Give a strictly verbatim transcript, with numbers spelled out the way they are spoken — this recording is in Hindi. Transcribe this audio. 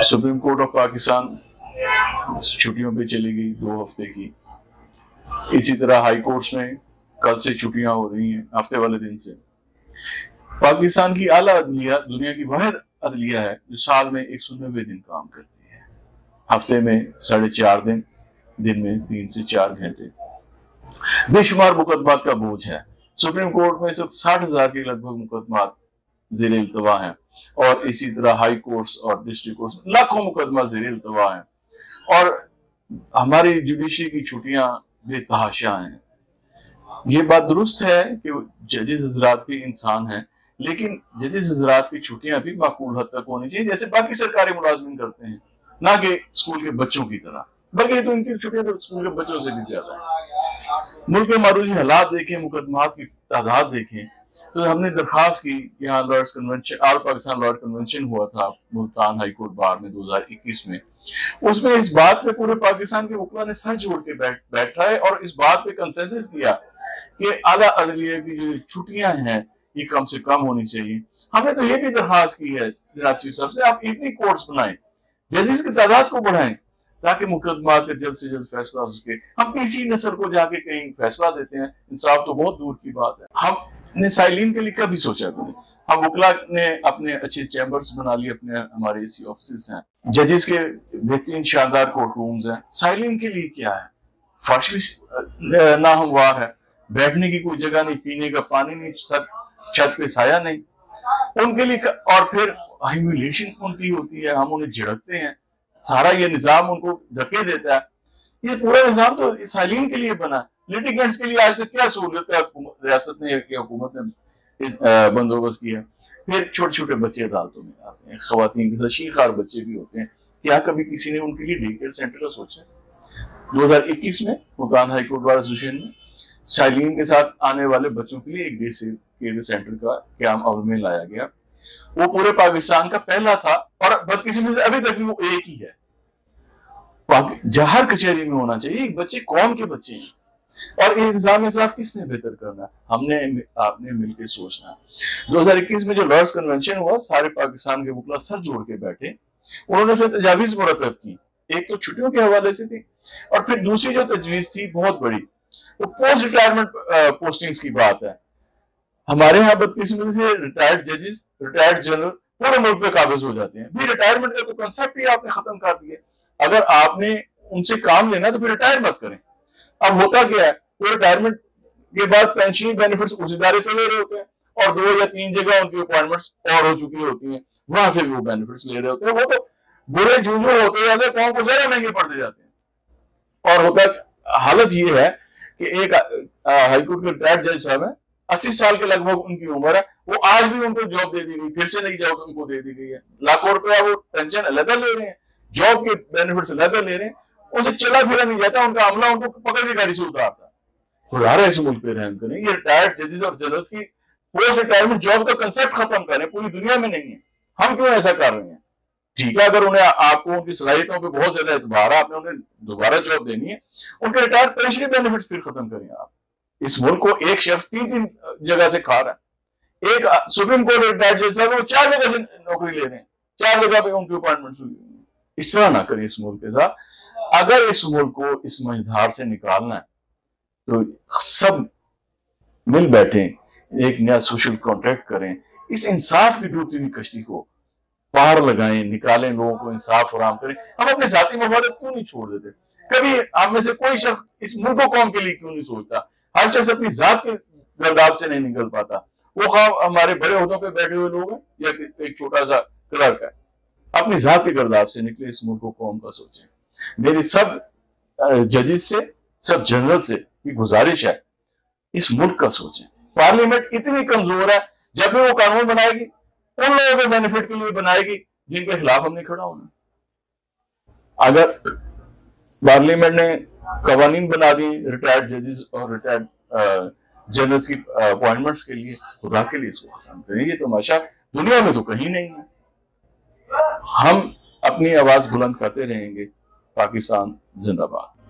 सुप्रीम कोर्ट ऑफ पाकिस्तान छुट्टियों पे चली गई दो हफ्ते की। इसी तरह हाई कोर्ट्स में कल से छुट्टियां हो रही हैं हफ्ते वाले दिन से। पाकिस्तान की आला अदलिया दुनिया की वाहिद अदलिया है जो साल में एक सौ नब्बे दिन काम करती है, हफ्ते में साढ़े चार दिन, दिन में तीन से चार घंटे। बेशुमार मुकदमात का बोझ है। सुप्रीम कोर्ट में इस वक्त साठ हजार के लगभग मुकदमात ज़ेर इल्तवा हैं और इसी तरह हाई कोर्ट्स और डिस्ट्रिक्ट कोर्ट्स में लाखों मुकदमा ज़ेर इल्तवा हैं और हमारी जुडिशरी की छुट्टियां बेतहाशा हैं। ये बात दुरुस्त है कि जजेस हजरात भी इंसान हैं, लेकिन जजेस हजरात की छुट्टियां भी माकूल हद तक होनी चाहिए, जैसे बाकी सरकारी मुलाजमीन करते हैं, ना कि स्कूल के बच्चों की तरह। बल्कि तो इनकी छुट्टियां तो स्कूल के बच्चों से भी ज्यादा है। मुल्क के मारूजी हालात देखें, मुकदमात की तादाद देखें, तो हमने दरखास्त की, यहाँ lords convention, all Pakistan lord convention हुआ था मुल्तान हाई कोर्ट बार में दो हज़ार इक्कीस में। उसमें इस बात पे पूरे पाकिस्तान के वकीलों ने सर जोड़ के बैठ बैठा है और इस बात पे कंसेंसस किया कि आला अदलिया की जो छुट्टियां हैं ये कम से कम होनी चाहिए। हमने तो ये भी दरखास्त की है जनाब चीफ साहब से, आप इवनिंग कोर्ट्स बनाएं, जजेस की तादाद को बढ़ाएं ताकि मुकदमा पे जल्द से जल्द फैसला हो सके। हम तीसरी नस्ल को जाके कहीं फैसला देते हैं, इंसाफ तो बहुत दूर की बात है। हमने साइलिन के लिए कभी सोचा भी नहीं। हम वकला ने अपने अच्छे चैम्बर्स बना लिए, अपने हमारे एसी ऑफिस हैं, जजेस के बेहतरीन शानदार कोर्ट रूम्स हैं। साइलिन के लिए क्या है, फर्श भी नाहमवार है, बैठने की कोई जगह नहीं, पीने का पानी नहीं, सब छत पे साया नहीं उनके लिए। और फिर ह्यूमिलेशन उनकी होती है, हम उन्हें झिड़कते हैं, सारा ये निजाम उनको धक्के देता है। ये पूरा निजाम तो साइलिन के लिए बना। लिटिगेंट्स के लिए आज तक क्या सहूलत है रियासत ने, हुकूमत ने इस बंदोबस्त किया। फिर छोटे छोटे बच्चे अदालतों में आते हैं, खवातीन के साथ शीखार बच्चे भी होते हैं। क्या कभी किसी ने उनके लिए डे केयर सेंटर का सोचा? दो हजार इक्कीस में Multan high court bar association ने साइलिन के साथ आने वाले बच्चों के लिए एक डे केयर सेंटर का क्याम अमल में लाया गया। वो पूरे पाकिस्तान का पहला था और बदकिस्मती से अभी तक भी वो एक ही है। हर कचहरी में होना चाहिए। बच्चे कौम के बच्चे हैं और इंतजाम इंसाफ किसने बेहतर करना? हमने आपने मिलकर सोचना। दो हजार इक्कीस में जो लॉर्ड्स कन्वेंशन हुआ, सारे पाकिस्तान के वकला सर जोड़ के बैठे, उन्होंने फिर तजावीज मुरतब की। एक तो छुट्टियों के हवाले से थी और फिर दूसरी जो तजवीज थी बहुत बड़ी, वो पोस्ट रिटायरमेंट पोस्टिंग्स की बात है। हमारे यहाँ बदकिस्मती से रिटायर्ड जजेस, रिटायर्ड जनरल पूरे मुल्क पे काबिज हो जाते हैं। भी रिटायरमेंट का तो कंसेप्ट ही आपने खत्म कर दिया। अगर आपने उनसे काम लेना तो फिर रिटायर मत करें। अब होता क्या है, वो रिटायरमेंट के बाद पेंशन बेनिफिट्स उस इदारे से ले रहे होते हैं और दो या तीन जगह उनकी अपॉइंटमेंट्स और हो चुकी होती हैं, वहां से भी वो बेनिफिट्स ले रहे होते हैं। वो तो बुरे जूझो होते जाते हैं, कौन को ज्यादा महंगे पड़ते जाते हैं। और होता हालत ये है कि एक हाईकोर्ट के रिटायर्ड जज साहब है, अस्सी साल के लगभग उनकी उम्र है, वो आज भी उनको जॉब दे दी गई, फिर से नई जॉब उनको दे दी गई है। लाखों रुपया वो पेंशन अलग ले रहे हैं, जॉब के बेनिफिट्स अलग ले रहे हैं, उनसे चला फिरा नहीं जाता, उनका अमला उनको पकड़ के गाड़ी से उतारता। खुदा इस मुल्क पे रहम करें। ये रिटायर्ड जजेस और जनरल्स की पोस्ट रिटायरमेंट जॉब का कंसेप्ट खत्म करें, पूरी दुनिया में नहीं है। हम क्यों ऐसा कर रहे हैं? ठीक है, अगर उन्हें आपको उनकी सलाहियतों पे बहुत ज्यादा एतबार है, आपने उन्हें दोबारा जॉब देनी है, उनके रिटायर्ड पेंशन बेनिफिट्स फिर खत्म करें आप। इस मुल्क को एक शख्स तीन तीन जगह से खा रहा है। एक सुप्रीम कोर्ट रिटायर्ड जज साहब वो चार जगह से नौकरी ले रहे हैं, चार जगह पे उनकी अपॉइंटमेंट हुई। इस तरह ना करें इस मुल्क के साथ। अगर इस मुल्क को इस मझधार से निकालना है तो सब मिल बैठे, एक नया सोशल कॉन्ट्रैक्ट करें, इस इंसाफ की डूबती हुई कश्ती को पार लगाएं, निकालें, लोगों को इंसाफ फराहम करें। हम अपने जाती मफादत क्यों नहीं छोड़ देते? कभी आप में से कोई शख्स इस मुल्क को कौम के लिए क्यों नहीं सोचता? हर शख्स अपनी जात के गर्दाब से नहीं निकल पाता। वो खाम हमारे बड़े ओहदों पे बैठे हुए लोग हैं या एक छोटा सा क्लर्क है, अपनी जात के गर्दाब से निकले। इस मुल्क को कौम का सोचें। मेरी सब जजेस से, सब जनरल से ये गुजारिश है, इस मुल्क का सोचें। पार्लियामेंट इतनी कमजोर है, जब भी वो कानून बनाएगी उन लोगों के बेनिफिट के लिए बनाएगी जिनके खिलाफ हमने खड़ा होना। अगर पार्लियामेंट ने कवानीन बना दी रिटायर्ड जजेस और रिटायर्ड जनरल्स की अपॉइंटमेंट्स के लिए, खुदा के लिए इसको खत्म करें। ये तमाशा दुनिया में तो कहीं नहीं है। हम अपनी आवाज बुलंद करते रहेंगे। पाकिस्तान जिंदाबाद।